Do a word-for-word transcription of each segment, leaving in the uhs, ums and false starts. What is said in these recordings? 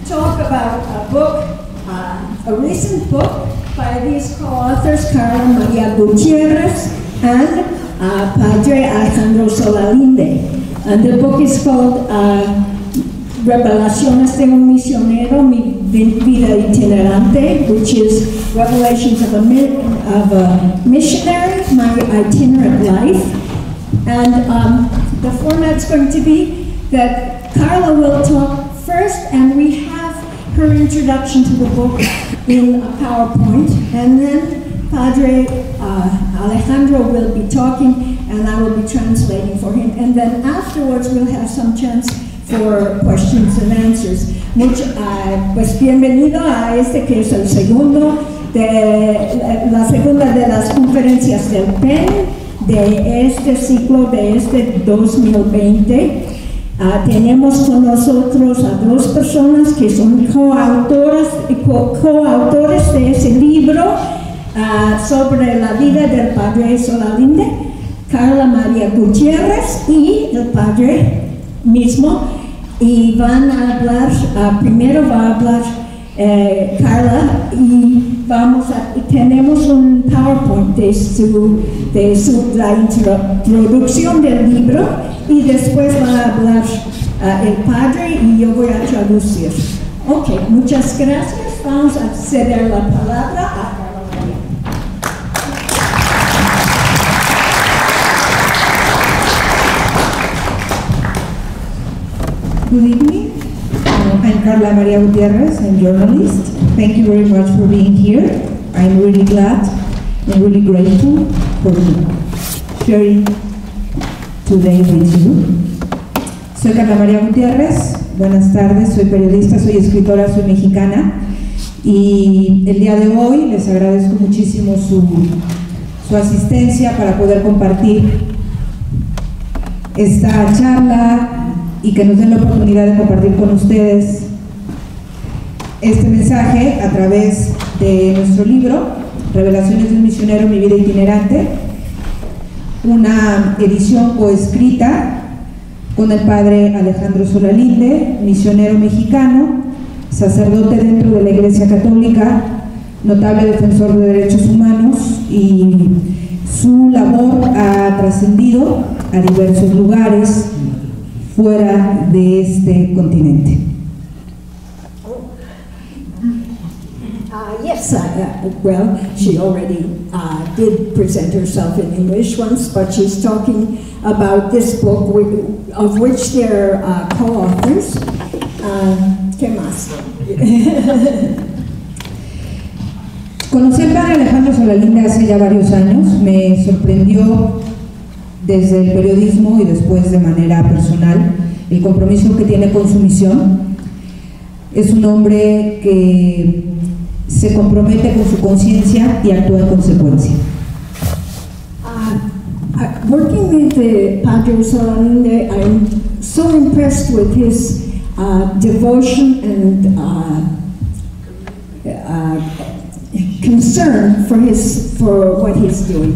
talk about a book, uh, a recent book by these co-authors, Carla Maria Gutierrez and uh, Padre Alejandro Solalinde. And the book is called uh, Revelaciones de un Misionero, Mi Vida Itinerante, which is Revelations of a, of a Missionary, My Itinerant Life. And um, the format's going to be that Carla will talk first, and we have her introduction to the book in a PowerPoint, and then Padre uh, Alejandro will be talking, and I will be translating for him, and then afterwards we'll have some chance for questions and answers. Mucho, uh, pues bienvenido a este que es el segundo de la segunda de las conferencias del P E N de este ciclo, de este dos mil veinte. Uh, tenemos con nosotros a dos personas que son coautoras, co coautores de ese libro uh, sobre la vida del Padre Solalinde, Carla Maria Gutierrez y el Padre mismo, y van a hablar, uh, primero va a hablar eh, Carla, y vamos a, tenemos un PowerPoint de, su, de su, la introducción del libro, y después va a hablar uh, el Padre y yo voy a traducir. Ok, muchas gracias. Vamos a ceder la palabra a Carla Maria. Good evening. Uh, I'm Carla Maria Gutierrez. I'm a journalist. Thank you very much for being here. I'm really glad and really grateful for sharing today with you. Soy Carla Maria Gutierrez. Buenas tardes. Soy periodista, soy escritora, soy mexicana. Y el día de hoy les agradezco muchísimo su, su asistencia para poder compartir esta charla y que nos den la oportunidad de compartir con ustedes este mensaje a través de nuestro libro, Revelaciones de un Misionero, Mi Vida Itinerante, una edición coescrita con el Padre Alejandro Solalinde, misionero mexicano, sacerdote dentro de la Iglesia Católica, notable defensor de derechos humanos, y su labor ha trascendido a diversos lugares fuera de este continente. Uh, yes, uh, uh, well, she already uh, did present herself in English once, but she's talking about this book, with, of which they're uh, co-authors. Uh, ¿Qué más? Conocí al Padre Alejandro Solalinde hace ya varios años. Me sorprendió desde el periodismo y después de manera personal el compromiso que tiene con su misión. Es un hombre que se compromete con su conciencia y actúa en consecuencia. Uh, uh, working with the Padre Solalinde, I'm so impressed with his uh, devotion and uh, uh, concern for his for what he's doing.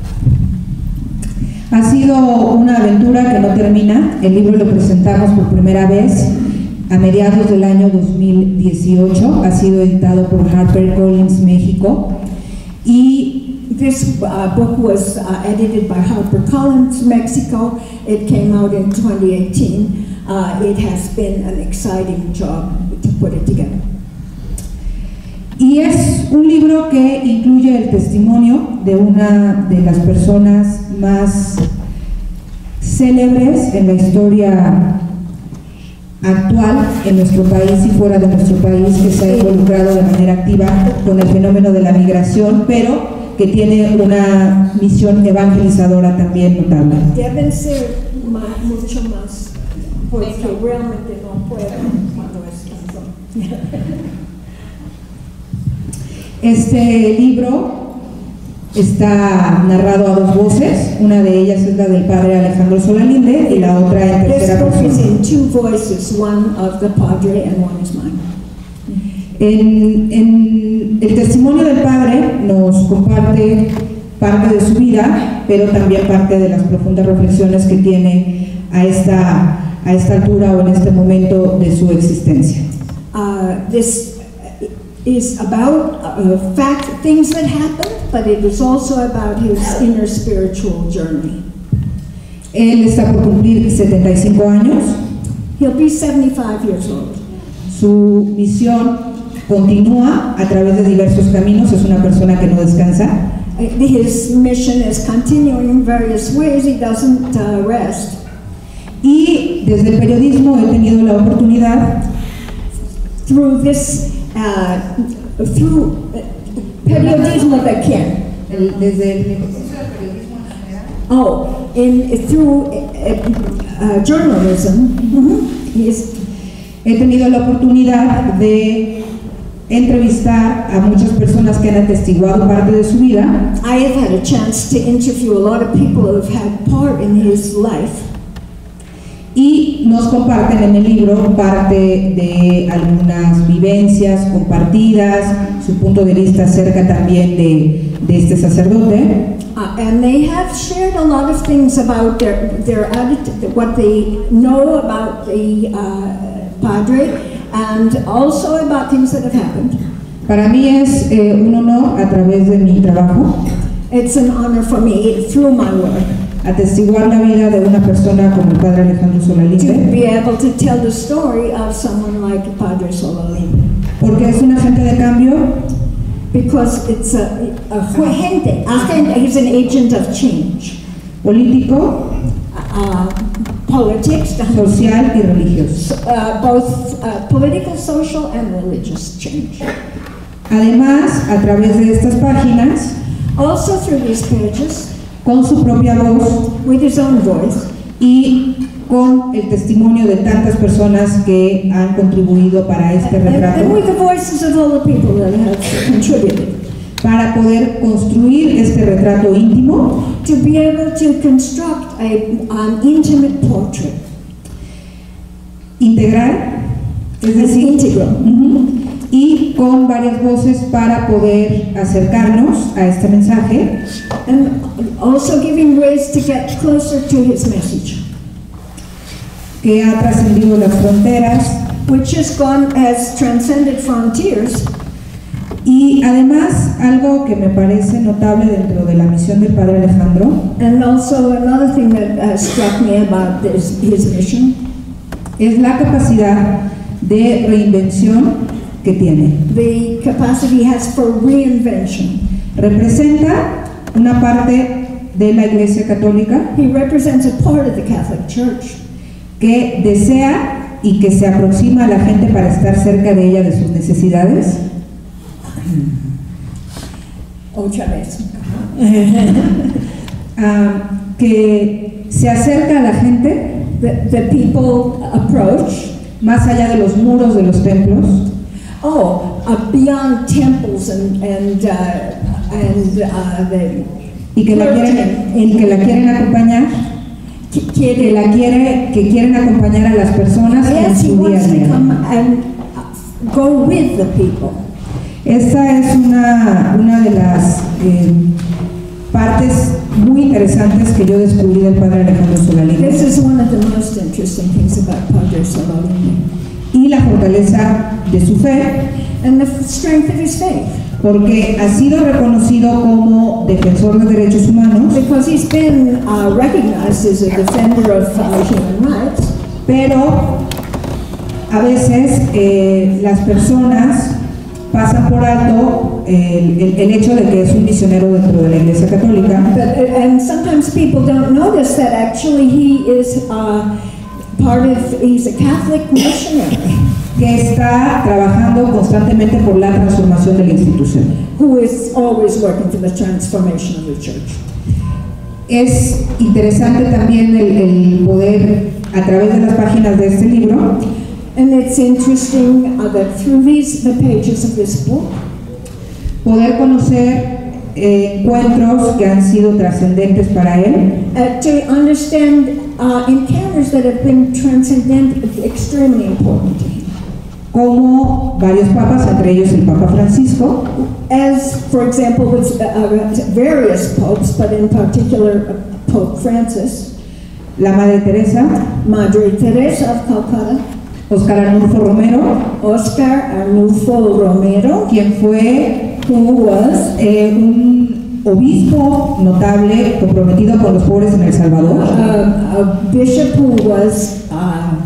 Ha sido una aventura que no termina. El libro lo presentamos por primera vez a mediados del año dos mil dieciocho. Ha sido editado por HarperCollins México, y this uh, book was uh, edited by HarperCollins Mexico. It came out in twenty eighteen. Uh, it has been an exciting job to put it together. Y es un libro que incluye el testimonio de una de las personas más célebres en la historia actual en nuestro país y fuera de nuestro país, que se ha involucrado de manera activa con el fenómeno de la migración, pero que tiene una misión evangelizadora también notable. Deben ser más, mucho más, porque realmente no puedo cuando es tanto. Este libro está narrado a dos voces. Una de ellas es la del Padre Alejandro Solalinde y la otra en tercera persona. This book is in two voices, one of the Padre and one is mine. En, en el testimonio del Padre nos comparte parte de su vida, pero también parte de las profundas reflexiones que tiene a esta, a esta altura o en este momento de su existencia. uh, this is about uh, fact, things that happened, but it is also about his inner spiritual journey. Él está por cumplir setenta y cinco años. He'll be seventy-five years old. Su misión continúa a través de diversos caminos, es una persona que no descansa. His mission is continuing in various ways, he doesn't uh, rest. Y desde el periodismo he tenido la oportunidad, through this, uh, through periodismo de quién? el, desde el ejercicio del periodismo en general, Oh, in, through uh, uh, journalism, mm-hmm. He's, he tenido la oportunidad de entrevistar a muchas personas que han atestiguado parte de su vida. I have had a chance to interview a lot of people who have had part in his life. Y nos comparten en el libro parte de algunas vivencias compartidas, su punto de vista acerca también de, de este sacerdote. Uh, and they have shared a lot of things about their, their attitude, what they know about the uh, padre, and also about things that have happened. Para mí es eh, un honor a través de mi trabajo It's an honor for me, through my work, atestiguar la vida de una persona como el padre Alejandro to Solalinde, be able to tell the story of someone like Padre Solalinde. porque es un agente de cambio, Because it's a, a agente, agente, he's an agent of change. político, Uh, politics, social y religioso. uh, both uh, political, social, and religious change. Además, a través de estas páginas, Also through these pages, con su propia voz with his own voice, y con el testimonio de tantas personas que han contribuido para este and, and retrato, with the voices of all the people that have contributed, para poder construir este retrato íntimo, to be able to construct a, an intimate portrait. integral, es decir, Integral. ujú, y con varias voces para poder acercarnos a este mensaje, And also giving ways to get closer to his message, que ha trascendido las fronteras. which has gone, has transcended frontiers. Y además, algo que me parece notable dentro de la misión del padre Alejandro And also another thing that uh, struck me about this, his mission, es la capacidad de reinvención que tiene. the capacity he has for reinvention. Representa una parte de la Iglesia Católica He represents a part of the Catholic Church que desea y que se aproxima a la gente para estar cerca de ella, de sus necesidades, otra vez. ah, que se acerca a la gente The, the people approach, más allá de los muros de los templos, oh, uh, beyond temples and, and, uh, and uh, the y que la quieren, y que la quieren acompañar, Qui- que quiere, la quiere, que quieren acompañar a las personas en yes, he su día a wants to día. come and uh, go with the people. Esta es una, una de las eh, partes muy interesantes que yo descubrí del padre Alejandro This Solalinde, is one of the most interesting things about Padre Solalinde, y la fortaleza de su fe, and the f- strength of his faith, porque ha sido reconocido como defensor de derechos humanos, because he's been uh, recognized as a defender of uh, human rights, pero a veces eh, las personas pasan por alto el, el- el hecho de que es un misionero dentro de la Iglesia Católica, but, and sometimes people don't notice that actually he is uh, part of, he's a Catholic missionary que está trabajando constantemente por la transformación de la institución. who is always working for the transformation of the church. Es interesante también el, el poder, a través de las páginas de este libro, And it's interesting uh, that through these, the pages of this book, poder conocer eh, encuentros que han sido trascendentes para él, uh, to understand uh, encounters that have been transcendent, extremely important to him. como varios papas, entre ellos el Papa Francisco, As, for example, with uh, uh, various popes, but in particular uh, Pope Francis, la Madre Teresa, Madre Teresa of Calcutta, Oscar Arnulfo Romero, Oscar Arnulfo Romero, quien fue who was eh, un obispo notable comprometido con los pobres en El Salvador, a, a bishop who was uh,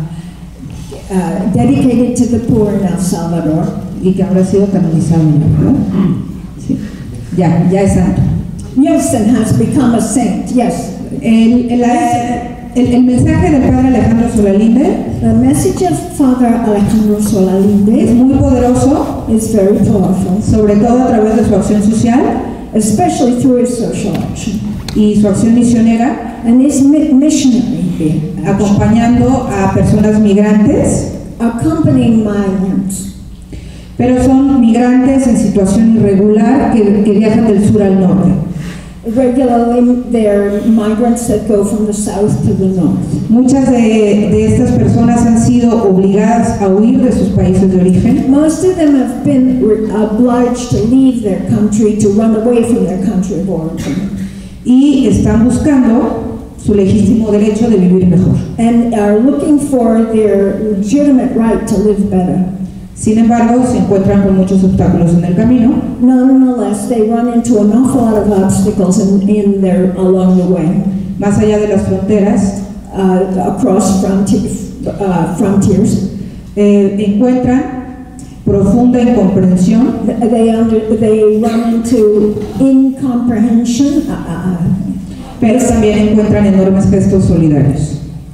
uh, dedicated to the poor in El Salvador, y que habrá sido canonizado, ¿no? Sí. Ya, ya es santo. yes, and has become a saint, yes. El, el, el, el mensaje del padre Alejandro Solalinde The message of Father Alejandro es Solalinde muy poderoso, is very powerful, sobre todo a través de su acción social especially through his social action y su acción misionera, and his mi- missionary action, acompañando a personas migrantes, accompanying migrants. pero son migrantes en situación irregular que, que viajan del sur al norte. Regularly, they're migrants that go from the south to the north. Muchas de, de estas personas han sido obligadas a huir de sus países de origen Most of them have been re- obliged to leave their country, to run away from their country of origin, y están buscando su legítimo derecho de vivir mejor. and are looking for their legitimate right to live better. Sin embargo, se encuentran con muchos obstáculos en el camino, Nonetheless, they run into an awful lot of obstacles in, in their, along the way, más allá de las fronteras, uh, across fronti- uh, frontiers. eh, encuentran profunda incomprensión, They, under, they run into incomprehension, uh, uh, pero también encuentran enormes gestos solidarios.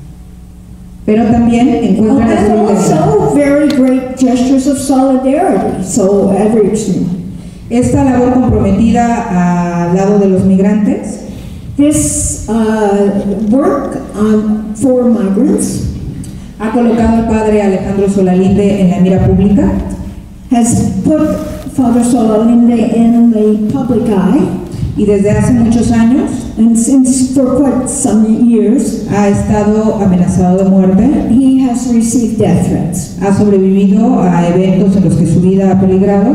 Pero también encuentran la and solidaridad. also very great gestures of solidarity, so every extreme. Esta labor comprometida al lado de los migrantes This uh, work on, for migrants ha colocado al padre Alejandro Solalinde en la mira pública has put Father Solalinde in the public eye, y desde hace muchos años and since for quite some years, ha estado amenazado de muerte, he has received death threats. ha sobrevivido a eventos en los que su vida ha peligrado,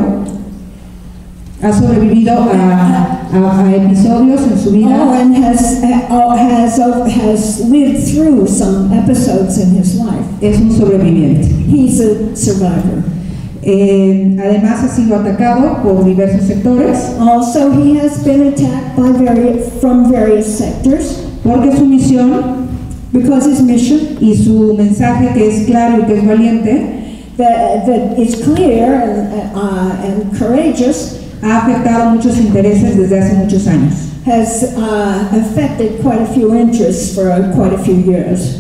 ha sobrevivido a, a, a episodios en su Oh, vida and has, uh, has, uh, has lived through some episodes in his life. es un sobreviviente. He's a survivor. Eh, además ha sido atacado por diversos sectores Also, he has been attacked by various, from various sectors porque su misión because his mission y su mensaje, que es claro y que es valiente, that, that is clear and, uh, and courageous ha afectado muchos intereses desde hace muchos años. has uh, affected quite a few interests for uh, quite a few years.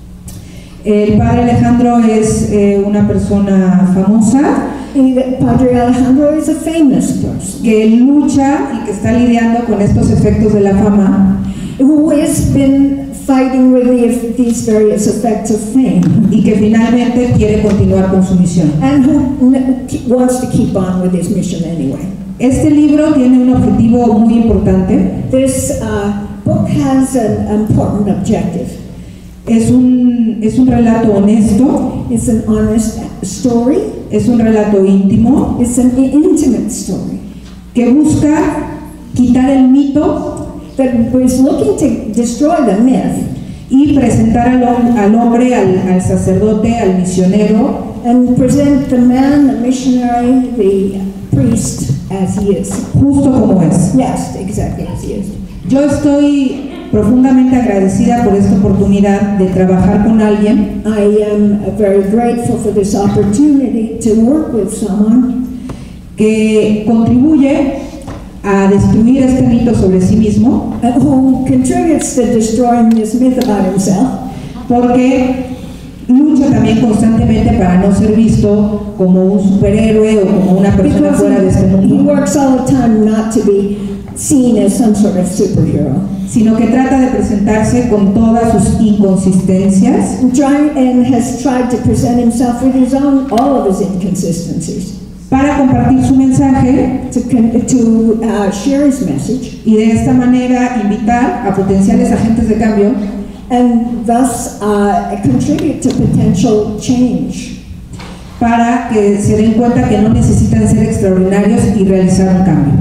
El padre Alejandro es eh, una persona famosa And the Padre Alejandro is a famous person que lucha y que está lidiando con estos efectos de la fama who has been fighting with the, these various effects of fame y que finalmente quiere continuar con su misión. and who n- wants to keep on with his mission anyway. Este libro tiene un objetivo muy importante. This uh, book has an important objective. Es un, es un relato honesto, It's an honest story. es un relato íntimo It's an i- intimate story que busca quitar el mito that is looking to destroy the myth y presentar al, hom- al hombre, al, al sacerdote, al misionero, and present the man, the missionary, the priest as he is. justo como es. Yes, exactly as he is. Yo estoy profundamente agradecida por esta oportunidad de trabajar con alguien I am very grateful for this opportunity to work with someone que contribuye a destruir este mito sobre sí mismo, uh, who contributes to destroying this myth about himself, porque lucha también constantemente para no ser visto como un superhéroe o como una persona because fuera de este he, he mundo, works all the time not to be seen as some sort of superhero, sino que trata de presentarse con todas sus inconsistencias and, try, and has tried to present himself with his own, all of his inconsistencies, para compartir su mensaje to, con- to uh, share his message, y de esta manera invitar a potenciales agentes de cambio and thus uh, contribute to potential change, para que se den cuenta que no necesitan ser extraordinarios y realizar un cambio.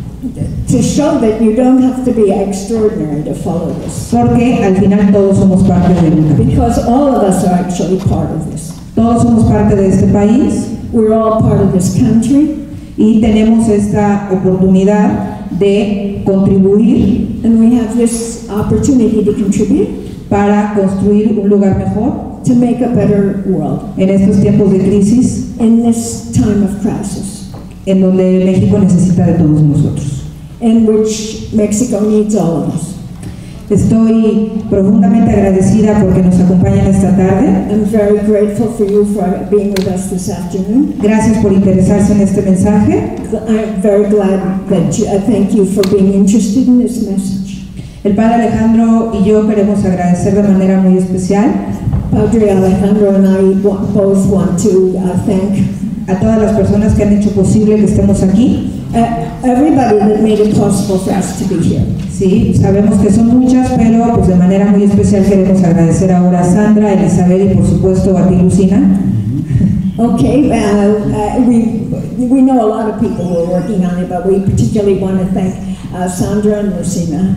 to show that you don't have to be extraordinary to follow this, Porque al final todos somos parte de un cambio. because all of us are actually part of this. Todos somos parte de este país. We're all part of this country. Y tenemos esta oportunidad de contribuir, and we have this opportunity to contribute, para construir un lugar mejor, to make a better world, en estos tiempos de crisis, in this time of crisis, en donde México necesita de todos nosotros. in which Mexico needs all of us. Estoy profundamente agradecida porque nos acompañan esta tarde. I'm very grateful for you for being with us this afternoon. Gracias por interesarse en este mensaje. I'm very glad that you, I thank you for being interested in this message. El Padre Alejandro y yo queremos agradecer de manera muy especial Padre Alejandro and I both want to uh, thank a todas las personas que han hecho posible que estemos aquí. uh, everybody that made it possible for us to be here. Sí, sabemos que son muchas, pero pues de manera muy especial queremos agradecer ahora a Sandra, a Elizabeth y por supuesto a ti, Lucina. Okay, uh, uh, we we know a lot of people who are working on it, but we particularly want to thank uh, Sandra and Lucina.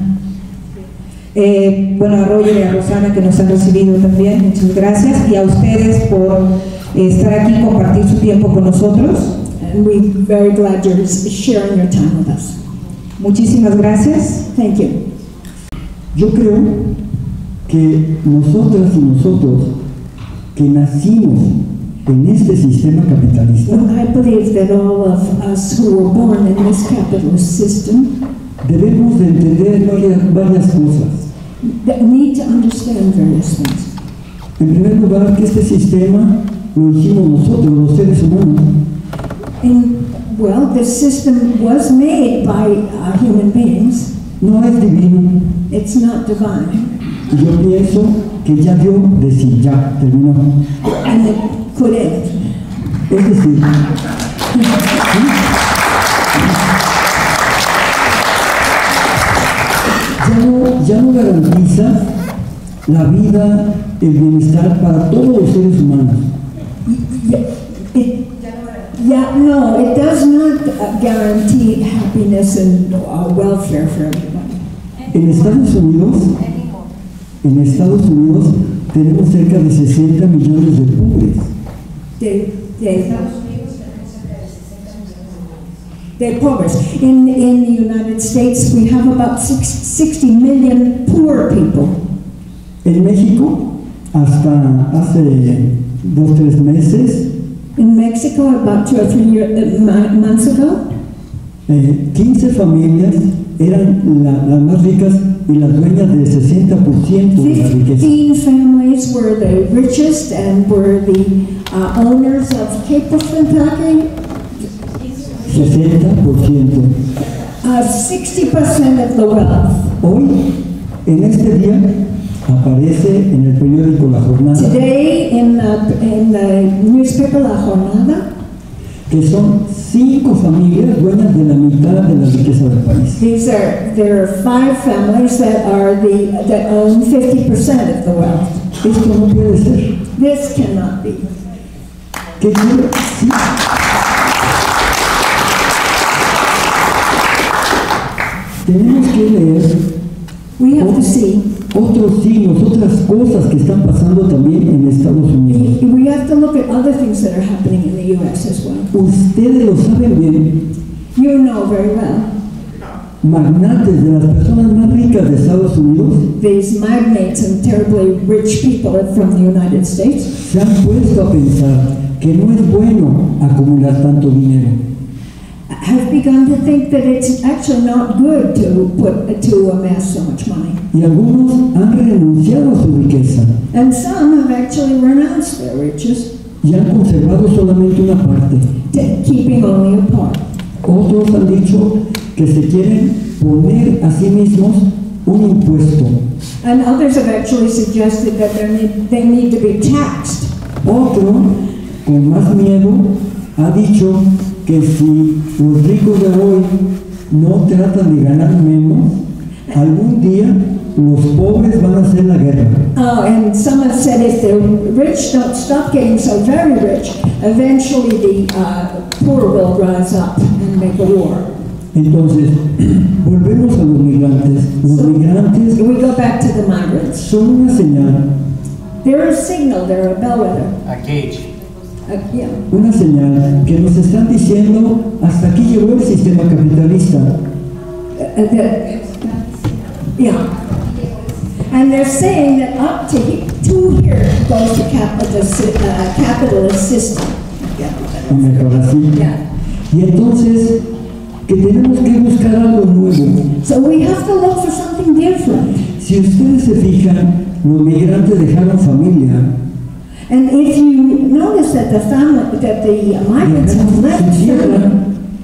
Eh, bueno, a Roger y a Rosana que nos han recibido también, muchas gracias, y a ustedes por eh, estar aquí y compartir su tiempo con nosotros. And we're very glad you're sharing your time with us. Muchísimas gracias. Thank you. Yo creo que nosotras y nosotros que nacimos en este sistema capitalista, Well, I believe that all of us who were born in this capitalist system debemos de entender varias, varias cosas. that need to understand various things. En primer lugar, que este sistema lo hicimos nosotros, los seres humanos. And, well, this system was made by uh, human beings. No es divino. It's not divine. Y yo pienso que ya dio decir, ya terminó. And it could end. Es decir, ya no, ya no garantiza la vida, el bienestar para todos los seres humanos. It, yeah, no, it does not uh, guarantee happiness and uh, welfare for everybody. En Estados Unidos, en Estados Unidos tenemos cerca de sesenta millones de pobres. They, they, they're poor. In, in the United States, we have about six, sixty million poor people. En México, hasta hace dos tres meses, In Mexico, about two or three year, uh, months ago, eh, quince familias eran la, las más ricas y las dueñas del sesenta por ciento de la riqueza. fifteen families were the richest and were the uh, owners of Capleton Packing. sesenta por ciento. Uh, sixty percent of the wealth. Hoy, en este día, aparece en el periódico La Jornada Today, in the, in the newspaper La Jornada, que son cinco familias dueñas de la mitad de la riqueza del país. these are there are five families that are the that own fifty percent of the wealth. Esto no puede ser. This cannot be. ¿Qué quiere? Sí. Tenemos que leer We have to see. otros signos, otras cosas que están pasando también en Estados Unidos. We we have to look at other things that are happening in the U S as well. Ustedes lo saben bien, You know very well. magnates de las personas más ricas de Estados Unidos These magnates and terribly rich people from the United States se han puesto a pensar que no es bueno acumular tanto dinero. have begun to think that it's actually not good to put to amass so much money. Y algunos han renunciado a su riqueza And some have actually renounced their riches, y han conservado solamente una parte. to keeping only a part. Otros han dicho que se quieren poner a sí mismos un impuesto. And others have actually suggested that they need, they need to be taxed. Otro, con más miedo, ha dicho que si los ricos de hoy no tratan de ganar menos, algún día los pobres van a hacer la guerra. Oh, and some have said if the rich don't stop getting so very rich, eventually the uh, poor will rise up and make a war. Entonces, volvemos a los migrantes. Los migrantes We go back to the migrants. son una señal. They're a signal, they're a bellwether. A gauge. Uh, yeah. Una señal que nos están diciendo hasta aquí llegó el sistema capitalista. Uh, the, yeah. And they're saying that up to, to here goes the capitalist, uh, capitalist system. Y mejor así. Yeah. Y entonces, que tenemos que buscar algo nuevo. So we have to look for something different. Si ustedes se fijan, los migrantes dejaron familia. And if you notice that the family, that the migrants have left family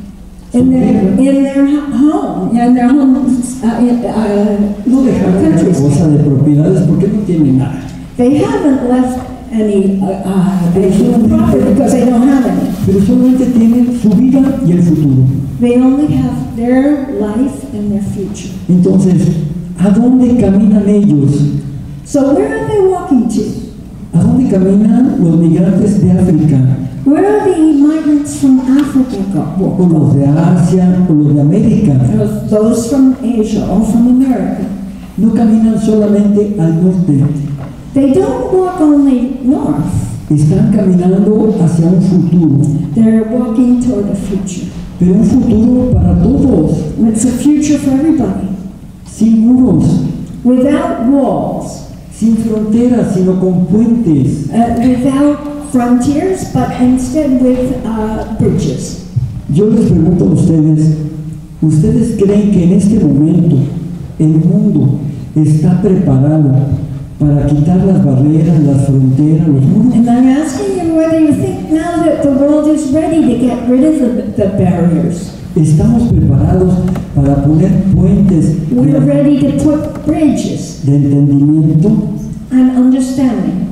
in their, in their home, in their homes, uh, in, uh, No dejaron gran countries, cosa de propiedades porque no tienen nada. they haven't left any uh, uh, additional property because they don't have any. Pero solamente tienen su vida y el futuro. They only have their life and their future. Entonces, ¿a dónde caminan ellos? So where are they walking to? ¿A dónde caminan los migrantes de África? Where are the migrants from Africa go? O los de Asia, o los de América. Those- Those from Asia or from America. No caminan solamente al norte, They don't walk only north. están caminando hacia un futuro, They're walking toward the future. pero un futuro para todos, It's a future for everybody. sin muros, Without walls, sin fronteras, sino con puentes. uh, without frontiers, but instead with uh, bridges. Yo les pregunto a ustedes, ¿ustedes creen que en este momento el mundo está preparado para quitar las barreras, las fronteras, los muros? And I'm asking you whether you think now that the world is ready to get rid of the, the barriers. ¿Estamos preparados para poner puentes We're de, ready to put bridges de entendimiento? and understanding.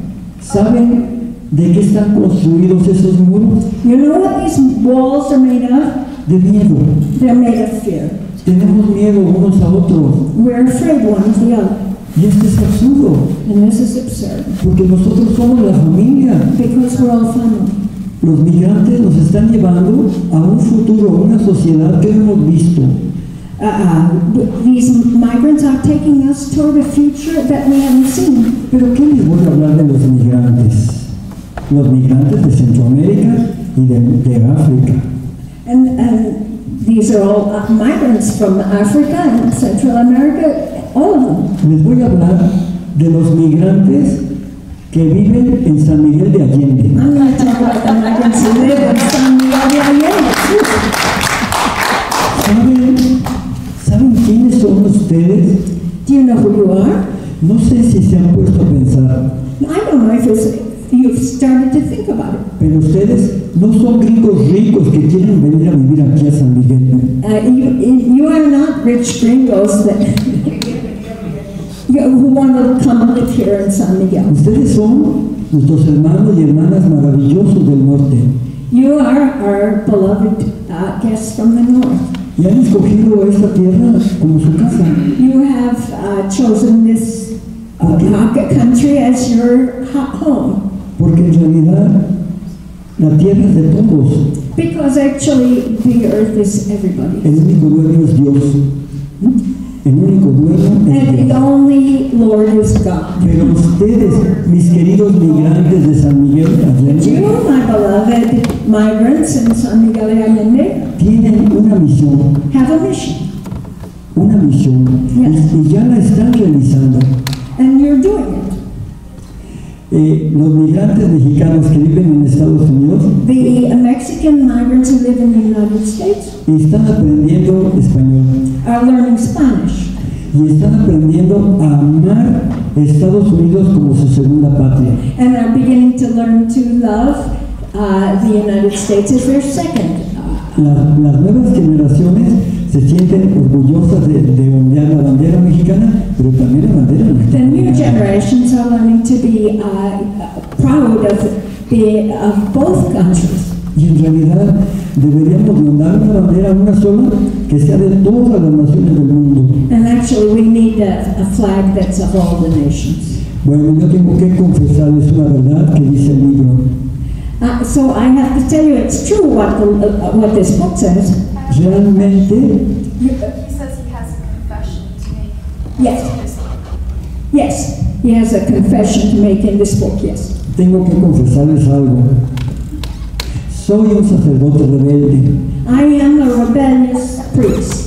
¿Saben de qué están construidos esos muros? You know what these walls are made of? De miedo. They're made of fear. Tenemos miedo unos a otros. We're afraid one of the other. Y esto es absurdo, And this is absurd porque nosotros somos la familia. because we're all family. Los migrantes nos están llevando a un futuro, a una sociedad que no hemos visto. Uh, uh, these migrants are taking us toward a future that we haven't seen. Pero ¿qué les voy a hablar de los migrantes? Los migrantes de Centroamérica y de, de África. And, and these are all uh, migrants from Africa and Central America, all of them. Les voy a hablar de los migrantes que viven en San Miguel de Allende. I'm going to talk about the migrants who live in San Miguel de Allende. ¿Saben, ¿Saben quiénes son ustedes? Do you know who you are? No sé si se han puesto a pensar, I don't know if it's, you've started to think about it. pero ustedes no son gringos ricos que quieren venir a vivir aquí a San Miguel. Uh, you, you are not rich gringos that you, who want to come and live here in San Miguel. Ustedes son nuestros hermanos y hermanas maravillosos del norte You are our beloved uh, guests from the north. y han escogido esta tierra como su casa. You have uh, chosen this uh, country as your ho- home Porque en realidad la tierra es de todos. because actually the earth is everybody's. El único dueño es Dios. El único dueño es And the Dios. only Lord is God. Pero ustedes, mis queridos migrantes de San Miguel de But Allende, you, my beloved migrants in San Miguel de Allende, tienen una misión, have a mission. una misión, y, y ya la están realizando. And you're doing it. Eh, los migrantes mexicanos que viven en Estados Unidos The Mexican migrants who live in the United States están aprendiendo español are learning Spanish. y están aprendiendo a amar Estados Unidos como su segunda patria. And are beginning to learn to love uh, the United States as their second. Uh, La- las nuevas generaciones se sienten orgullosas de, de ondear la bandera mexicana, pero también la bandera the new norteamericana. generations are learning to be uh, proud of, the, of both countries. Y en realidad deberíamos de ondear una bandera, una sola, que sea de todas las naciones del mundo. And actually, we need a, a flag that's of all the nations. Bueno, yo tengo que confesarles una verdad que dice el libro. Uh, so I have to tell you, it's true what, the, uh, what this book says. Realmente, He says he has a confession to make. Yes. in his book. Yes, he has a confession to make in this book, yes. tengo que confesarles algo. soy un sacerdote rebelde, I am a rebellious priest.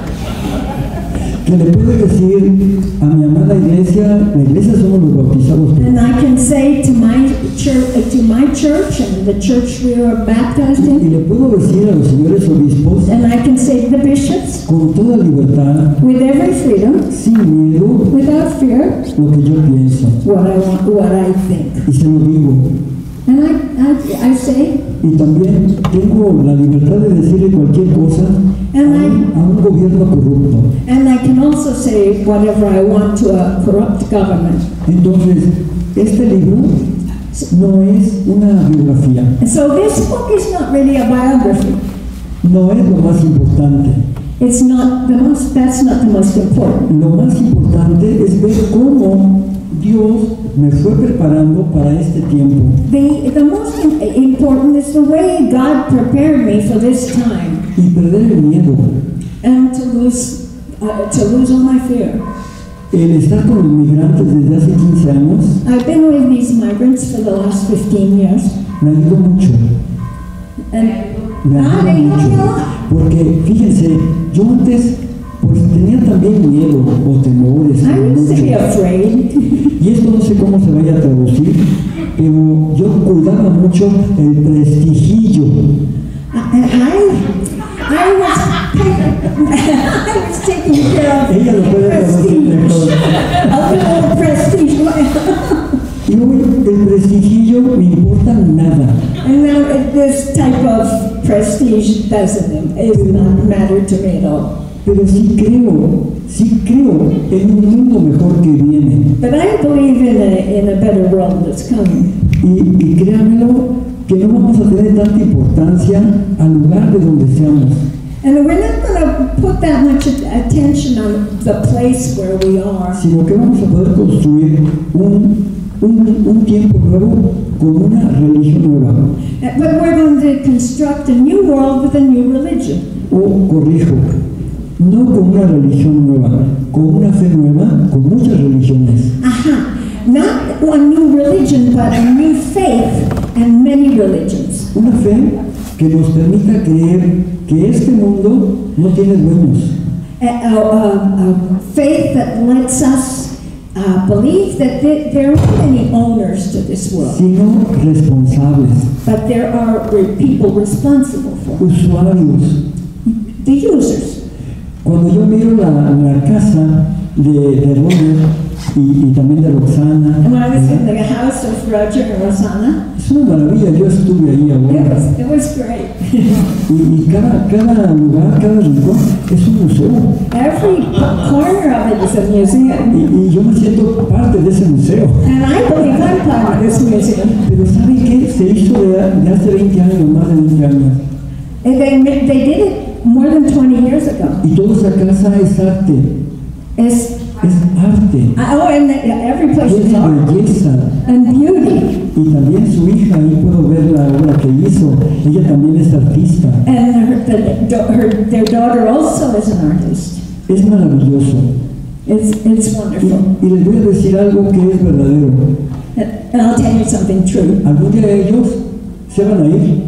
que le puede decir a mi amada iglesia, la iglesia somos los bautizados, And I can say to my church, to my church and the church we are baptized y in, le puedo decir a los señores obispos, and I can say to the bishops, con toda libertad, with every freedom, sin miedo, without fear, lo que yo pienso, what I want, what I think. y se lo digo. And I, I, I say, Y también tengo la libertad de decirle cualquier cosa a un, a un gobierno corrupto. and I can also say whatever I want to a corrupt government. Entonces, este libro no es una biografía, And so this book is not really a biography. no es lo más importante. It's not the most, that's not the most important. Lo más importante es ver cómo Dios me fue preparando para este tiempo. The, the most im- important is the way God prepared me for this time Y perder el miedo, and to lose, uh, to lose all my fear. el estar con los migrantes desde hace quince años, I've been with these migrants for the last fifteen years. me ayudó mucho. And Me Ah, ayuda me ayudó mucho. mucho. Porque fíjense, yo antes pues tenía también miedo o temores. I como used to be muchos. afraid. Y esto no sé cómo se vaya a traducir, pero yo cuidaba mucho el prestigio. And I, I was, I was taking care of Ella lo puede traducir mejor. a little prestige. Y hoy el prestigio me importa nada. And now uh, this type of prestige doesn't is not matter to me at all. Pero sí creo, sí creo en un mundo mejor que viene. But I believe in a, in a better world that's coming. Y, y créanmelo que no vamos a tener tanta importancia al lugar de donde seamos, And we're not going to put that much attention on the place where we are, sino que vamos a poder construir un, un, un tiempo nuevo con una religión nueva. Uh, but we're going to construct a new world with a new religion. O corrijo, no con una religión nueva, con una fe nueva, con muchas religiones. Aha. Not one new religion, but a new faith and many religions. Una fe que nos permita creer que este mundo no tiene dueños, A, a, a, a faith that lets us uh, believe that th- there are many owners to this world, sino responsables, but there are re- people responsible for it. usuarios. The users. Cuando yo miro la, la casa de, de Roger y, y también de Roxana, And when I was in the house of Roger and Rosanna, es una maravilla, yo estuve ahí it ahora. was, it was great. Y, y cada, cada lugar, cada rincón es un museo. Every co- corner of it is a Y, museum. y yo me siento parte de ese museo. And I believe I'm part of this museum. Pero ¿saben qué? Se hizo de, de hace veinte años, más de veinte años. And they, ma- they did it more than twenty years ago. Y toda esa casa es arte, It's, es arte, oh, and the, every place es is art belleza. and beauty. Y también su hija, ahí puedo ver la obra que hizo. Ella también es artista. And her, the, her, their daughter also is an artist. Es maravilloso. It's, it's Y, wonderful. y les voy a decir algo que es verdadero. And I'll tell you something true. Algún día ellos se van a ir.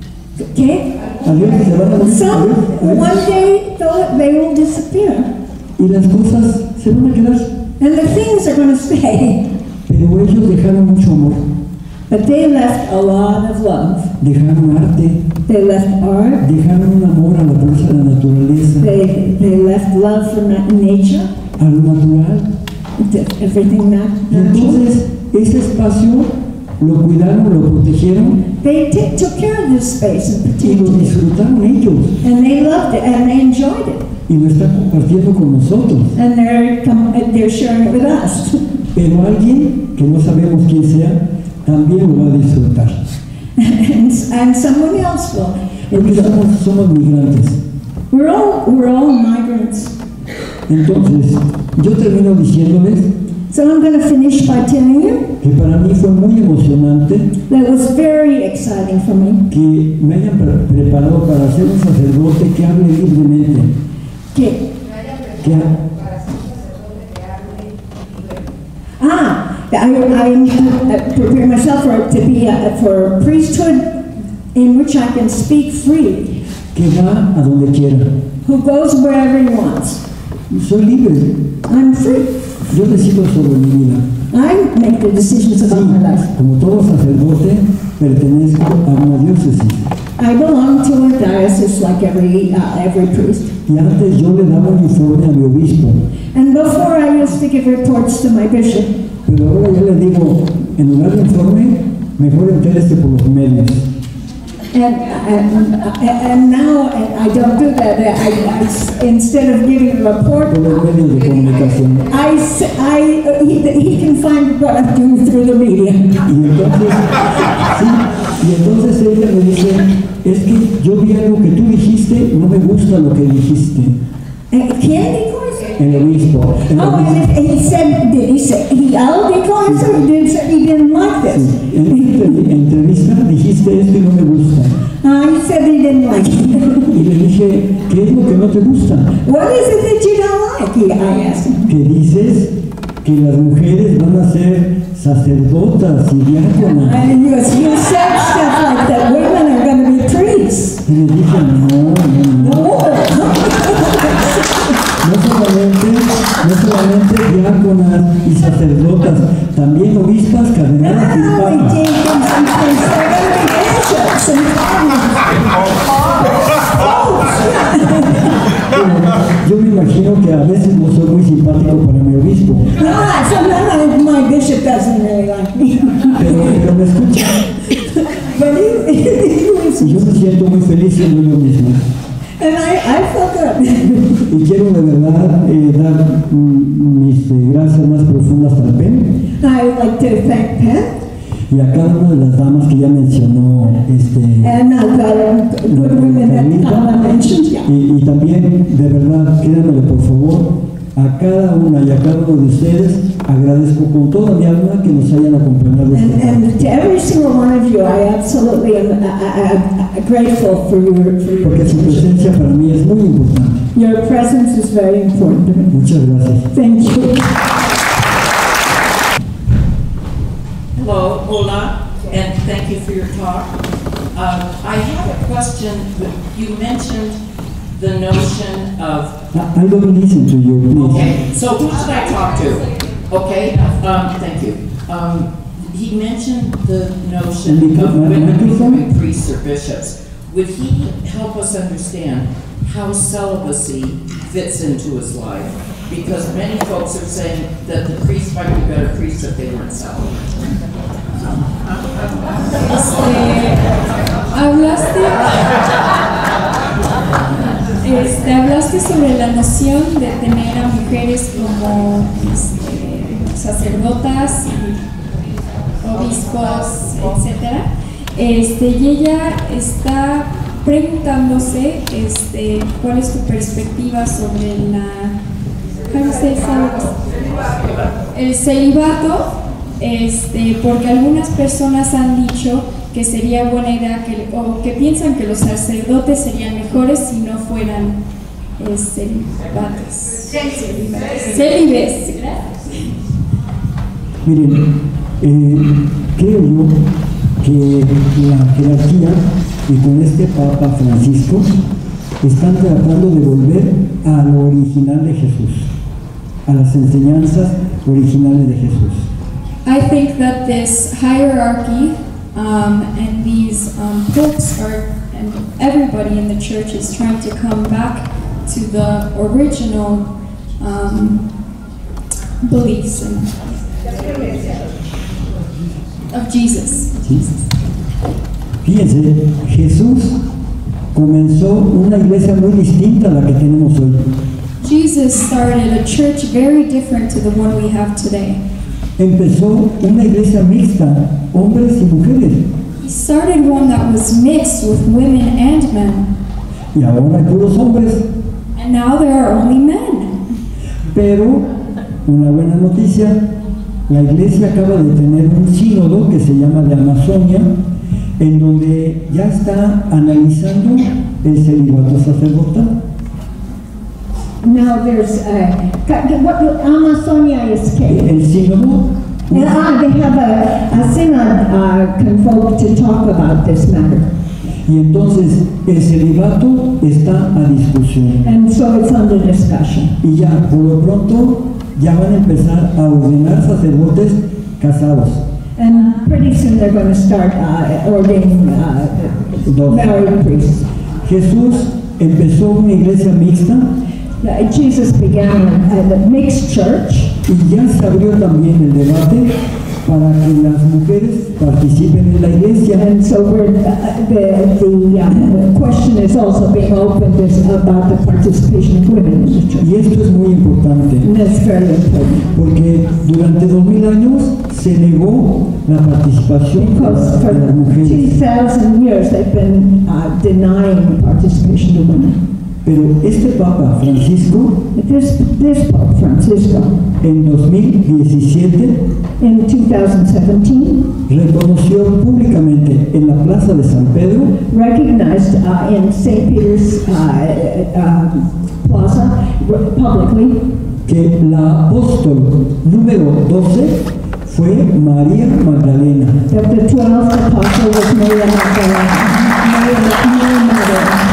Okay? Adiós, se van a ir. Some, Adiós, adiós. one day, though, they will disappear. Y las cosas se van a quedar. And the things are going to stay. Pero ellos dejaron mucho amor. But they left a lot of love. Dejaron arte. They left art. Dejaron un amor a la fuerza de la naturaleza. They, they left love for na- nature, A lo natural. to everything nat- Y natural. entonces ese espacio lo cuidaron, lo protegieron They t- took care of this space and y protected lo it. disfrutaron ellos. And they loved it and they enjoyed it. Y lo están compartiendo con nosotros. And they're, com- they're sharing it with us. Pero alguien que no sabemos quién sea, también lo va a disfrutar. and, and someone else will. Porque somos, somos migrantes. We're all, we're all migrants. Entonces, yo termino diciéndoles So I'm going to finish by telling you que para mí fue muy emocionante that was very exciting for me. que me hayan pre- preparado para ser un sacerdote que hable libremente. Okay. Que ha- Ah, I, I, I prepare myself for to be a, for priesthood in which I can speak freely, que va a donde quiera. who goes wherever he wants. Soy libre. I'm free. Yo decido sobre mi vida. I make the decisions Sí, about my life. como todo sacerdote, pertenezco a una diócesis. I belong to a diocese like every uh, every priest. Y antes yo le daba un informe a mi obispo, And before I used to give reports to my bishop, pero ahora ya le digo, en lugar de informe, mejor entérese por los medios. and and, and now I don't do that. I, I, instead of giving a report, Por los medios de comunicación. I, s- I- uh, he, he can find what I'm doing through the media. Y entonces, sí, y entonces ella me dice, es que yo vi algo que tú dijiste, no me gusta lo que dijiste. Uh, ¿Quién dijo eso? El obispo. El Oh, and obispo. if he said, did he say, he all dijo eso? He didn't say he didn't like Sí, this. en una entrev- entrevista dijiste esto y no me gusta. Uh, he said he didn't like it. Y le dije, ¿qué es lo que no te gusta? What is it that you don't like? He, I asked him. Que dices que las mujeres van a ser sacerdotas y diáconas. And he goes, you said stuff like that. Women are going to be priests. Y le dije, no, no, no. Oh. No solamente, no solamente diáconas y sacerdotas, también obispas, cardenales y Now we papas. take them someplace. They're going to be bishops and Bueno, yo me imagino que a veces no soy muy simpático para mi obispo, no, sometimes my bishop doesn't really like me. pero, pero me escucha But he, he was, y yo me siento muy feliz siendo yo mismo. and I, I felt good. Y quiero de verdad eh, dar mm, mis eh, gracias más profundas al P E N I would like to thank Pat y a cada una de las damas que ya mencionó este, and uh, the good women that Carla mentioned. Yeah. y, y también de verdad, créanmelo por favor, a cada una y a cada uno de ustedes agradezco con toda mi alma que nos hayan acompañado. And, esta tarde. and to every single one of you, I absolutely am uh, uh, uh, grateful for your, for your Porque su presencia para mí es muy importante. Your presence is very important to me. Muchas gracias. Thank you. Hello, hola, and thank you for your talk. Um, I have a question. You mentioned the notion of, I, I don't listen to you, please. okay, so who should I talk to? Okay, um, thank you. Um, he mentioned the notion And the- of my- women microphone? becoming priests or bishops. Would he help us understand how celibacy fits into his life? Because many folks are saying that the priests might be better priests if they weren't celibate. Este, hablaste, este, hablaste sobre la noción de tener a mujeres como este, sacerdotas, y obispos, etcétera. Este, y ella está preguntándose, este, cuál es tu perspectiva sobre la, ¿cómo se dice? El celibato. Este, porque algunas personas han dicho que sería buena idea que, o que piensan que los sacerdotes serían mejores si no fueran eh, celibatos. Célibes. Miren, eh, creo yo que la jerarquía y con este Papa Francisco están tratando de volver a lo original de Jesús, a las enseñanzas originales de Jesús. I think that this hierarchy um, and these um, popes are, and everybody in the church is trying to come back to the original um, beliefs and of Jesus. Jesus. Fíjense, Jesús comenzó una iglesia muy distinta a la que tenemos hoy. Jesus started a church very different to the one we have today. Empezó una iglesia mixta, hombres y mujeres, He started one that was mixed with women and men, y ahora hay puros hombres. and now there are only men. Pero, una buena noticia, la iglesia acaba de tener un sínodo que se llama de Amazonia, en donde ya está analizando el celibato sacerdotal. Now there's, uh, what, Amazonia is K. El sínodo, And, ah, they have a, a synod uh, convoked to talk about this matter. Y entonces el celibato está a discusión. And so it's under discussion. Y ya, por lo pronto, ya van a empezar a ordenar sacerdotes casados. And pretty soon they're going to start uh, ordaining uh, Dos. married priests. Jesús empezó una iglesia mixta Uh, Jesus began a, a mixed church, y ya se abrió también el debate para que las mujeres participen en la iglesia. and so we're, uh, the, the, uh, the question is also being opened is about the participation of women in the church. Y esto es muy importante, And that's very important. porque durante dos mil años se negó la participación Because for de las mujeres. two thousand years they've been uh, denying participation of women. Pero este Papa Francisco, This, this Pope Francisco, en dos mil diecisiete, in two thousand seventeen, reconoció públicamente en la Plaza de San Pedro recognized uh, in Saint Peter's uh, uh, Plaza publicly que la apóstol número doce fue María Magdalena. that the twelfth apostle was Maria Magdalena. Maria, Maria Magdalena.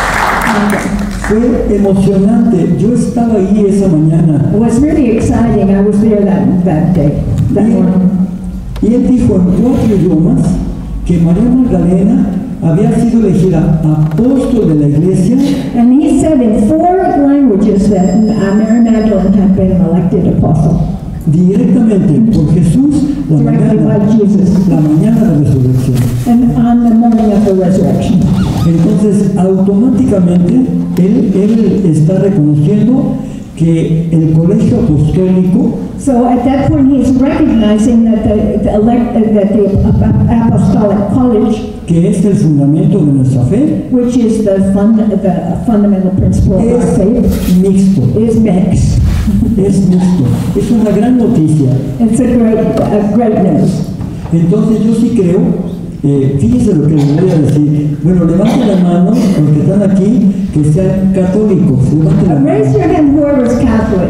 Fue emocionante. Yo estaba ahí esa mañana. It was really exciting. I was there that, that day, that morning. Y él dijo en cuatro idiomas que María Magdalena había sido elegida apóstol de la iglesia And he said in four languages that uh, Mary Magdalene had been elected apostle. directamente por Jesús la Directly mañana, by Jesus. la mañana de resurrección. And on the morning of the resurrection. Entonces, automáticamente, él, él está reconociendo que el colegio apostólico, So at that point, he's recognizing that the, the, elect, uh, that the ap- apostolic college, que es el fundamento de nuestra fe, which is the, fund, the fundamental principle of our faith, es mixto. is mixed. Es mixto. Es una gran noticia. It's a great, a great news. Entonces, yo sí creo, eh, fíjense lo que les voy a decir. Bueno, levanten la mano los que están aquí, que sean católicos. Levanten la Raise mano. your hand, whoever's Catholic.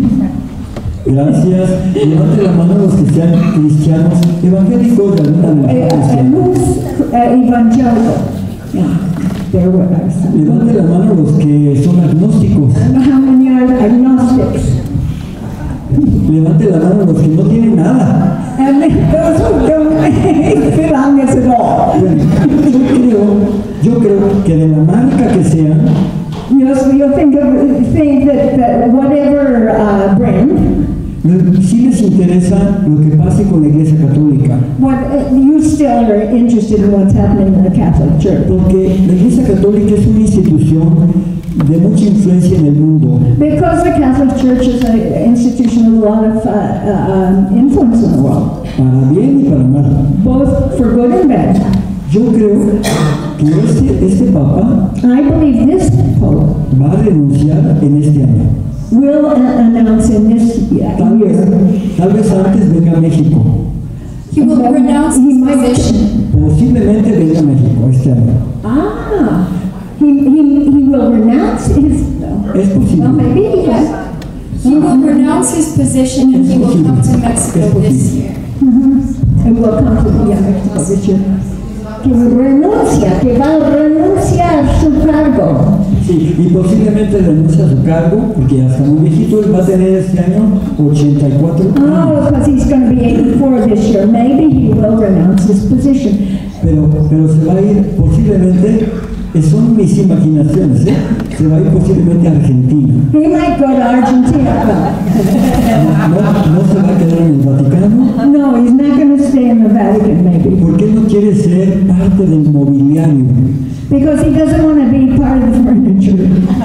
Gracias. Levanten la mano los que sean cristianos, evangélicos de alguna Uh, religión uh, cristiana. who's uh, evangelical? Yeah, there were some. Levanten la mano los que son agnósticos. How many are agnostics? Levanten la mano los que no tienen nada. And those who don't belong us at all. Bueno, yo creo, yo creo que de la marca que sean, You know, so you'll think, of, think that, that whatever uh, brand, sí les interesa lo que pase con la Iglesia Católica. what, uh, you still are interested in what's happening in the Catholic Church. Porque la Iglesia Católica es una institución de mucha influencia en el mundo. Because the Catholic Church is an institution with a lot of uh, uh, um, influence in the world, Para bien y para mal. both for good and bad. Yo creo que este, este Papa I believe this Pope va a renunciar en este año. will uh, announce in this uh, Tal vez, year. tal vez antes venga a México. He will renounce He his might- position. Posiblemente venga a México este año. Ah, he, he, he will renounce his, Es well, posible. maybe he has. He will renounce his position and he will come to Mexico this year. It will come to the Mexico this year. Que renuncia, que va a renunciar su cargo. Sí, y posiblemente renuncia a su cargo, porque ya está muy viejito, él va a tener este año ochenta y cuatro años. Oh, because he's going to be eighty-four this year. Maybe he will renounce his position. Pero, pero se va a ir posiblemente, eh, son mis imaginaciones, ¿eh? Se va a ir posiblemente a Argentina. He might go to Argentina. No, no se va a quedar en el Vaticano, No, he's not going to stay in the Vatican, maybe. porque él no quiere ser parte del mobiliario. Because he doesn't want to be part of the furniture.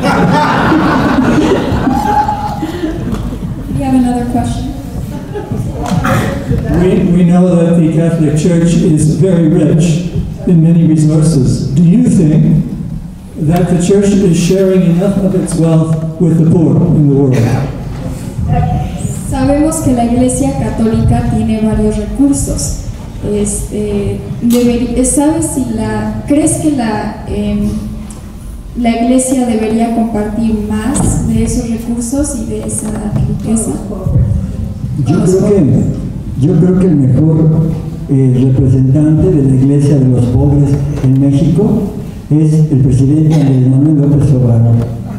We have another question. We, we know that the Catholic Church is very rich in many resources. Do you think that the Church is sharing enough of its wealth with the poor in the world? Sabemos que la Iglesia Católica tiene varios recursos. Este, deber- ¿Sabes si la crees que la em, la Iglesia debería compartir más de esos recursos y de esa riqueza? Yo creo que, yo creo que el mejor eh, representante de la Iglesia de los Pobres en México es el presidente Andrés Manuel López Obrador.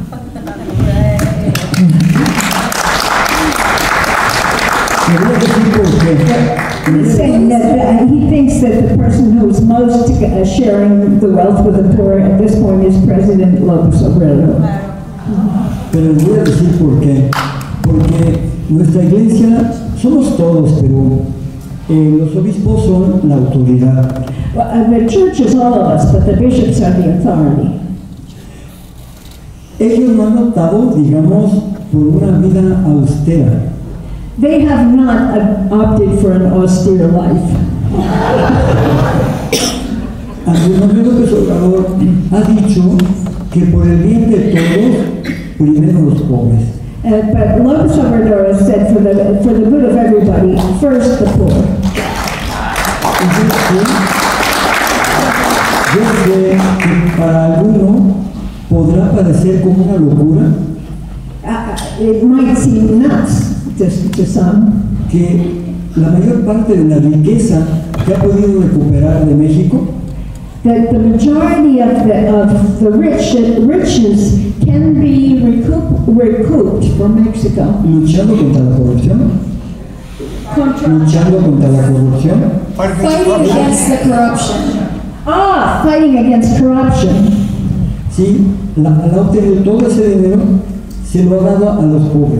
Me voy a decir por qué. He's saying that uh, he thinks that the person who's most uh, sharing the wealth with the poor at this point is President López Obrador. Pero les voy a decir por qué. Porque nuestra iglesia somos todos, pero eh, los obispos son la autoridad. Well, uh, the church is all of us, but the bishops are the authority. Ellos no han optado, digamos, por una vida austera. They have not uh, opted for an austere life. Andrés Manuel López Obrador ha dicho que por el bien de todos, primero los pobres. Uh, but López Obrador has said for the, for the good of everybody, first the poor. Y yo sé, yo sé que para alguno podrá parecer como una locura Uh, it might seem nuts to, to some que la mayor parte de la riqueza que ha podido recuperar de México that the majority of the, of the rich, riches can be recoup, recouped from Mexico. luchando contra la corrupción, luchando contra la corrupción, Fighting against the corruption. Ah, fighting against corruption. sí, la, la ha obtenido todo ese dinero, se lo ha dado a los pobres,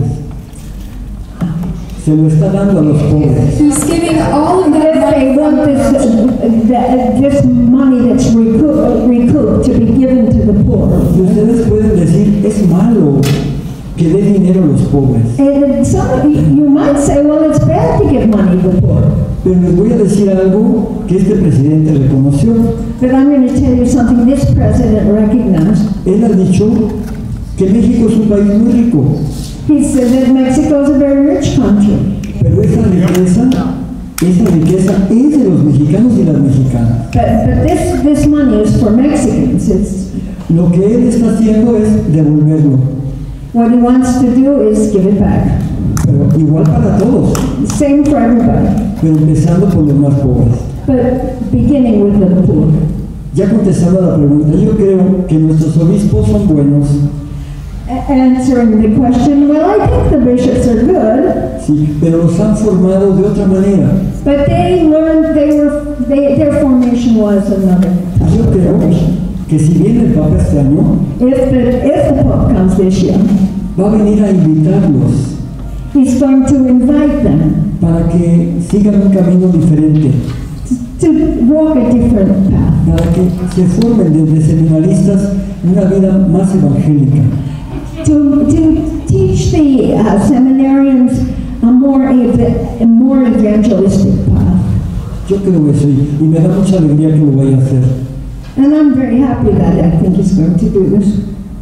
se lo está dando a los pobres. He's giving all of And that if money they want this, uh, that, this money that's recouped, recouped to be given to the poor. Y ustedes pueden decir, es malo que dé dinero a los pobres, And some, you might say, well, it's bad to give money to the poor. pero les voy a decir algo que este presidente reconoció. But I'm going to tell you something this president recognized. Él ha dicho que México es un país muy rico, He said that Mexico is a very rich country. pero esa riqueza, esa riqueza es de los mexicanos y las mexicanas. But, but this, this money is for Mexicans. It's, Lo que él está haciendo es devolverlo, what he wants to do is give it back. pero igual para todos, Same for everybody, pero empezando por los más pobres. but beginning with the poor. Ya contestando a la pregunta, yo creo que nuestros obispos son buenos, A- Answering the question, well, I think the bishops are good, sí, pero los han formado de otra manera. but they learned they were, they, their formation was another Y yo creo formation. que si viene el Papa este año, If the, if the Pope comes this year, va a venir a invitarlos he's going to invite them para que sigan un camino diferente, to walk a different path, para que se formen desde seminaristas una vida más evangélica. to, to teach the uh, seminarians a more, ev- a more evangelistic path. Yo creo eso y, y me da mucha alegría que lo vaya a hacer. And I'm very happy that I think he's going to do this.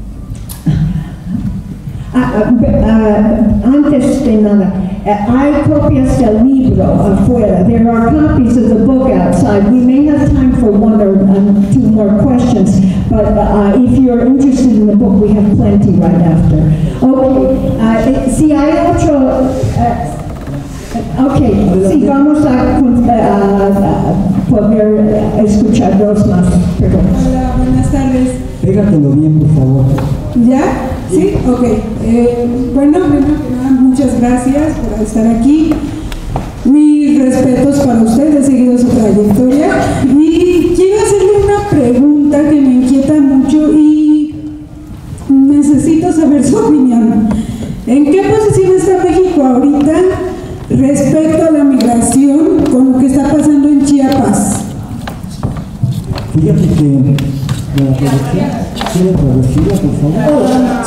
Uh, uh, uh, antes de nada, uh, hay copias del libro afuera. There are copies of the book outside. We may have time for one or um, two more questions, but uh, if you're interested in the book, we have plenty right after. Okay, uh, si hay otro... Uh, Ok, sí, vamos a, a, a poder escuchar dos más preguntas. Hola, buenas tardes. Pégatelo bien, por favor. ¿Ya? ¿Sí? Ok. Eh, bueno, primero que nada, muchas gracias por estar aquí. Mis respetos para usted, he seguido su trayectoria. Y quiero hacerle una pregunta que me inquieta mucho y necesito saber su opinión. ¿En qué posición está México ahorita respecto a la migración con lo que está pasando en Chiapas? Fíjate que la traducción, ¿quiere traducirla, por favor?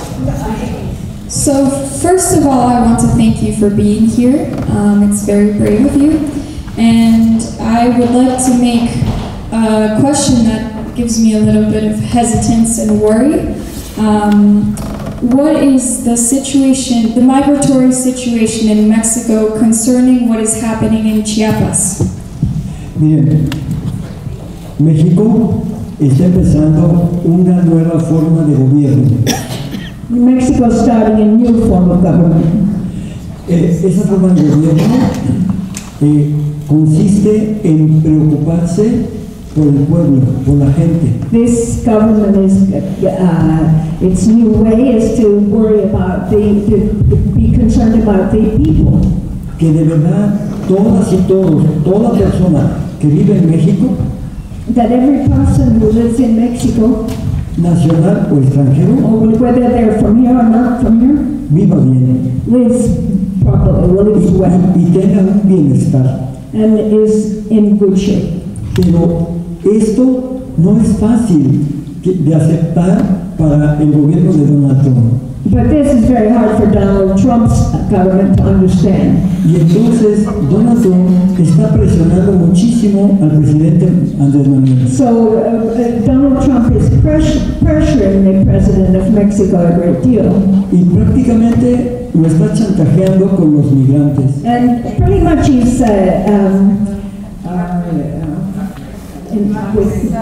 So, first of all, I want to thank you for being here. Um, it's very brave of you. And I would like to make a question that gives me a little bit of hesitance and worry. Um, what is the situation, the migratory situation in Mexico concerning what is happening in Chiapas? Miren, México está empezando una nueva forma de gobierno. Mexico is starting a new form of government. Eh, esa forma de gobierno eh, consiste en preocuparse por el pueblo, por la gente. This government is, uh, its new way is to worry about the, to be concerned about the people. Que de verdad todas y todos, toda persona que vive en México, That every person who lives in Mexico, nacional o extranjero, or whether they're from here or not from here, viva bien lives properly, lives well, y, y tenga un bienestar. and is in good shape. Pero esto no es fácil que- de aceptar para el gobierno de Donald Trump. But this is very hard for Donald Trump's government to understand. Y entonces Donald Trump está presionando muchísimo al presidente Andrés Manuel. So uh, uh, Donald Trump is press- pressuring the president of Mexico a great deal. Y prácticamente lo está chantajeando con los migrantes. And pretty much he's uh, um, uh, in, with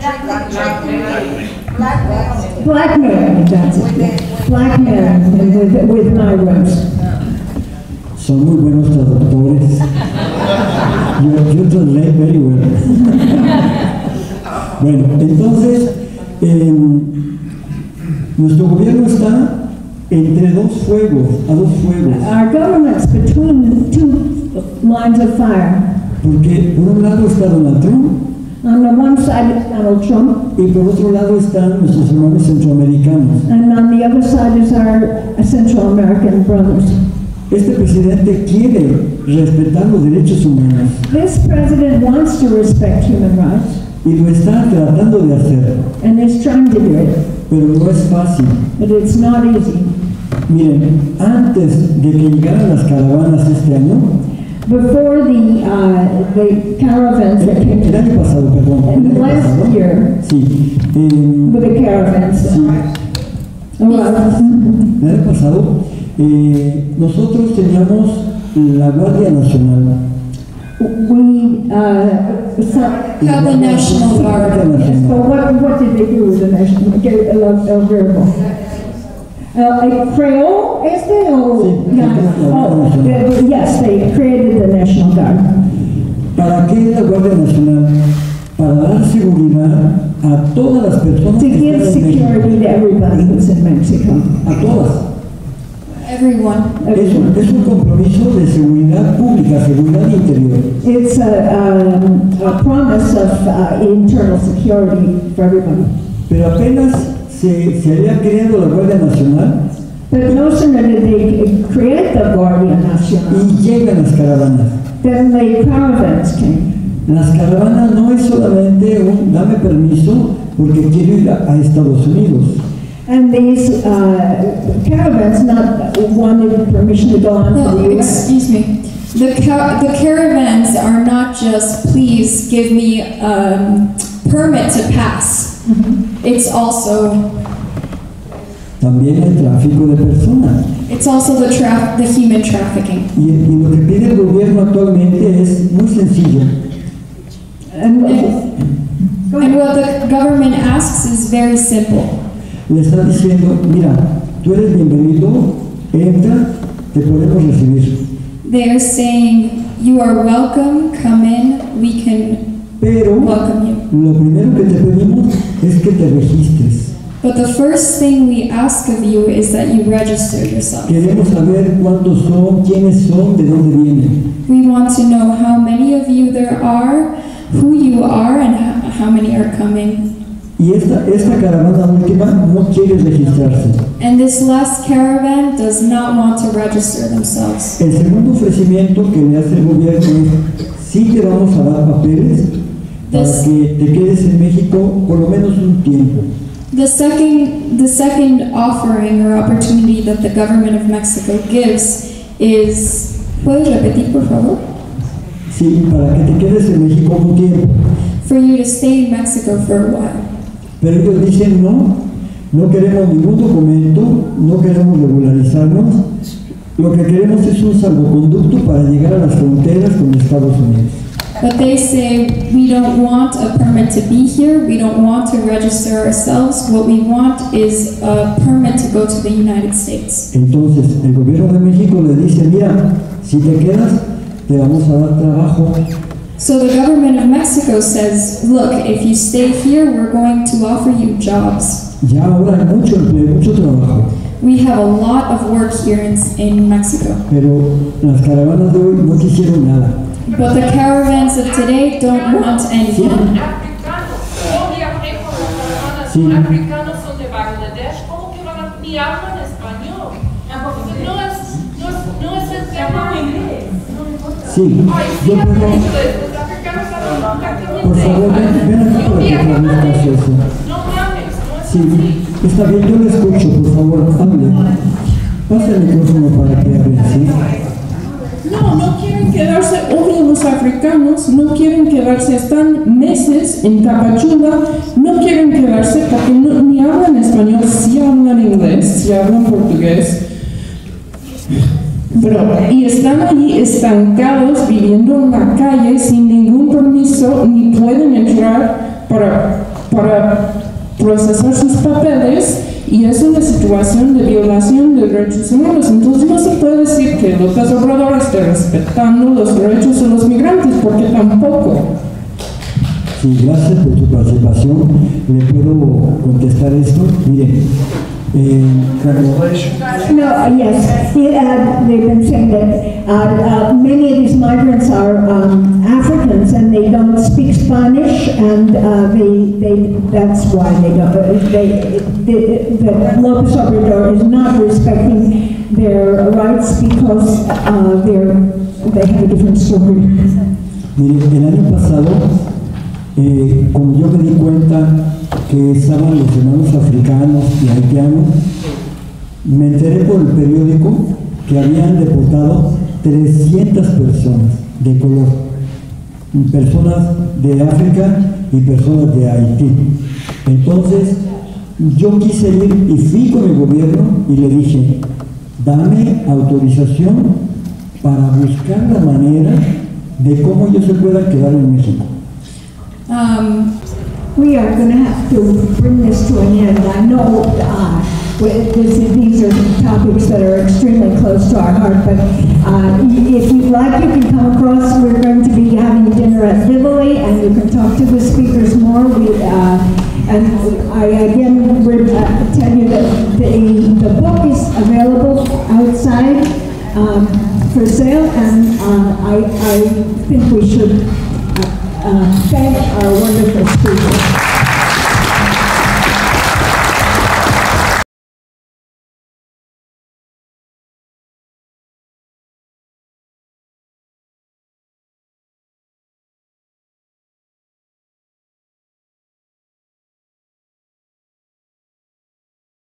blackmail, that's it. Blackmail with, with migrants. Son muy buenos traductores. You, you translate very well. Bueno, entonces, eh, nuestro gobierno está entre dos fuegos, a dos fuegos. Our government's between two lines of fire. Porque por un lado está Donald Trump On the one side is Donald Trump, y por otro lado están nuestros hermanos centroamericanos. and on the other side is our Central American brothers. Este presidente quiere respetar los derechos humanos This president wants to respect human rights y lo está tratando de hacer, and is trying to do it, pero no es fácil. but it's not easy. Miren, antes de que llegaran las caravanas este año, Before the uh, the caravans that came el to año pasado, perdón, el and año last pasado, year sí, eh, with the caravans, sí, oh, uh, el año pasado, eh, nosotros teníamos la Guardia Nacional. we uh, so, Have the National Guard. yes, but what what did they do with the national? Okay, uh, uh, variable. Uh, a Creole, este o Sí, yeah. sí, Oh, the- yes, they created the National Guard. ¿Para qué la Guardia Nacional? Para dar seguridad a todas las personas To que give están en México. security to everybody who's in Mexico. A todas. Everyone. Es un, es un compromiso de seguridad pública, seguridad interior. It's a, um, a promise of uh, internal security for everybody. Pero apenas se, se había creado la Guardia Nacional But no sooner did they create the Guardia Nacional, y llegan las caravanas. then the caravans came. Las caravanas no es solamente un dame permiso porque quiero ir a, a Estados Unidos. And these uh, caravans not wanted permission to go on to No, the U S. excuse me. The ca- the caravans are not just please give me um, permit to pass. It's also También hay tráfico de personas. it's also the tra- the human trafficking. Y, y lo que pide el gobierno actualmente es muy sencillo. And, And what the government asks is very simple. Le está diciendo, mira, tú eres bienvenido, entra, te podemos recibir. They are saying you are welcome, come in, we can Pero welcome you. lo primero que te pedimos es que te registres. But the first thing we ask of you is that you register yourself. Queremos saber cuántos son, quiénes son, de dónde vienen. We want to know how many of you there are, who you are, and h- how many are coming. Y esta, esta caravana última no quiere registrarse. And this last caravan does not want to register themselves. El segundo ofrecimiento que le hace el gobierno es, sí te vamos a dar papeles para This- que te quedes en México por lo menos un tiempo. The second, the second offering or opportunity that the government of Mexico gives is, ¿puedes repetir, por favor? Sí, para que te quedes en México un tiempo. For you to stay in Mexico for a while. Pero ellos dicen no, no queremos ningún documento, no queremos regularizarnos, lo que queremos es un salvoconducto para llegar a las fronteras con Estados Unidos. But they say we don't want a permit to be here, we don't want to register ourselves, what we want is a permit to go to the United States. Entonces el gobierno de México le dice, mira, si te quedas, te vamos a dar trabajo. So the government of Mexico says, look, if you stay here, we're going to offer you jobs. Ya ahora hay mucho empleo, mucho trabajo. We have a lot of work here in, in Mexico. Pero las caravanas de hoy no quisieron nada. But the caravans of today don't want anything. Sí. Africanos son de Bangladesh, ¿cómo que van a, ni hablan español? Porque no es, no es, no es el tema. Sí, Ay, yo sí, puedo, los africanos hablan perfectamente. por favor, ven, ven aquí para que traduzcas eso. No mames, no es Sí, así. está bien, yo le escucho, por favor, hable. Pasa el micrófono para que hable, ¿sí? No, no quieren quedarse, obvio los africanos, no quieren quedarse, están meses en Tapachula, no quieren quedarse porque no, ni hablan español, sí hablan inglés, sí hablan portugués, pero, y están allí estancados, viviendo en la calle sin ningún permiso, ni pueden entrar para, para procesar sus papeles. Y es una situación de violación de derechos humanos. Entonces no se puede decir que López Obrador esté respetando los derechos de los migrantes, porque tampoco. Sí, gracias por su participación. ¿Le puedo contestar esto? Mire, eh, cuando... No, uh, yes, he, uh, they've been saying that uh, uh, many of these migrants are um, Africans and they don't speak Spanish, and uh, they, they, that's why they don't, uh, they, they, that López Obrador is not respecting their rights because uh, they're, they have a different story. Mire, el año pasado, eh, como yo me di cuenta que estaban los hermanos africanos y haitianos, me enteré por el periódico que habían deportado trescientas personas de color, personas de África y personas de Haití. Entonces, yo quise ir y fui con el gobierno y le dije, dame autorización para buscar la manera de cómo ellos se puedan quedar en México. Um, We are going to have to bring this to an end. I know uh, this, these are topics that are extremely close to our heart, but uh, if you'd like, you can come across. We're going to be having dinner at Tivoli, and you can talk to the speakers more. We, uh, and I again would uh, tell you that the, the book is available outside um, for sale, and uh, I, I think we should Uh, thank our wonderful speakers.